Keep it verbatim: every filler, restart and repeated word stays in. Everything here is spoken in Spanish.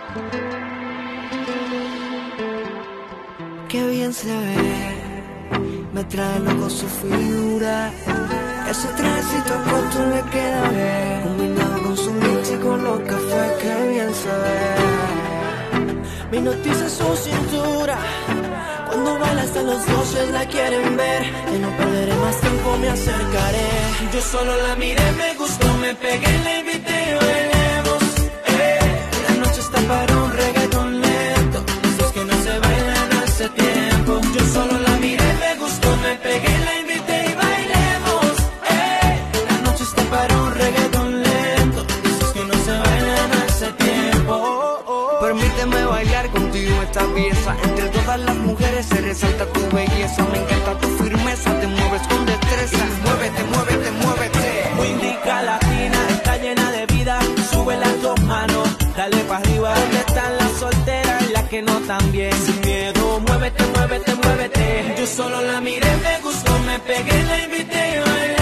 Qué bien se ve, me trae loco su figura. Ese trajecito corto le queda bien, combinado con su mix y con los cafés. Qué bien se ve, me hipnotiza su cintura. Cuando baila hasta los dioses la quieren ver. Y no perderé más tiempo, me acercaré. Yo solo la miré, me gustó, me pegué, la invité y bailemos. eh. La noche está para un reggaetón lento, si es que no se bailan hace tiempo. Yo solo la miré, me gustó, me pegué, la invité y bailemos. eh. La noche está para un reggaetón lento, si es que no se bailan hace tiempo. oh, oh. Permíteme bailar contigo esta pieza. Entre todas las mujeres se resalta tu belleza. Me encanta tu firmeza, te mueves con destreza. Muévete, muévete, muévete. Tu indica latina, está llena de vida. Sube las dos manos, dale pa' arriba. ¿Dónde están las solteras y las que no tan bien? Sin miedo, muévete, muévete, muévete. Yo solo la miré, me gustó, me pegué, la invité y bailé.